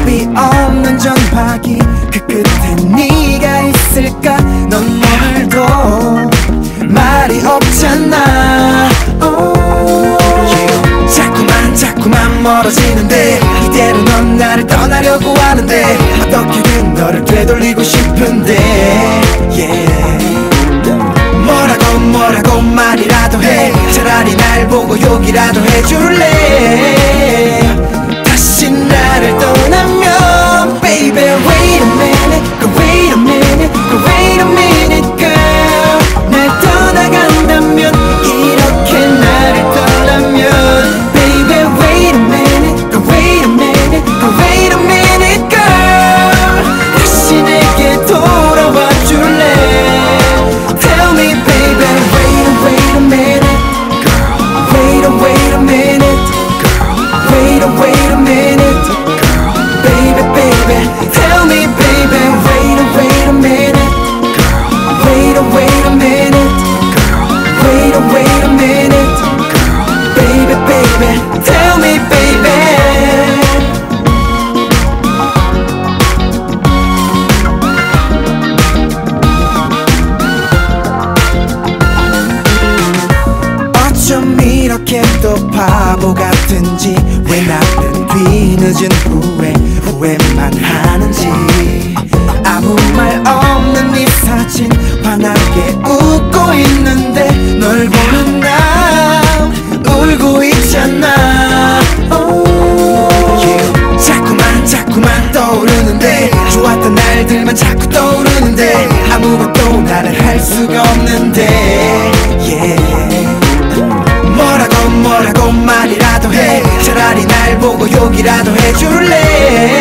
답이 없는 전화기 그 끝에 네가 있을까. 넌 오늘도 말이 없잖아. 자꾸만 멀어지는데 이대로 넌 나를 떠나려고 하는데 어떻게든 너를 되돌리고 싶은데 뭐라고 말이라도 해. 차라리 날 보고 욕이라도 해줄래. 다시 나를 떠나면 Baby wait a minute, wait a minute, wait a minute girl. 날 떠나간다면 이렇게 나를 떠나면 Baby wait a minute, wait a minute, wait a minute girl. 다시 내게 돌아와 줄래. Tell me baby wait a minute girl. Wait a minute girl. Wait a minute girl. Baby tell me baby wait a minute girl. Wait a minute girl. Wait a minute girl. Baby tell me baby. 어쩜 이렇게 또 바보 같은지. 왜 나는 뒤늦은 후회만 하는지. 아무 말 없는 네 사진 환하게 웃고 있는데 널 보는 나 울고 있잖아. 자꾸만 떠오르는데 좋았던 날들만 자꾸 떠오르는데 아무것도 나를 할 수가 없는데 뭐라고 말이라도 해. 차라리 날 보고 욕이라도 해줄래.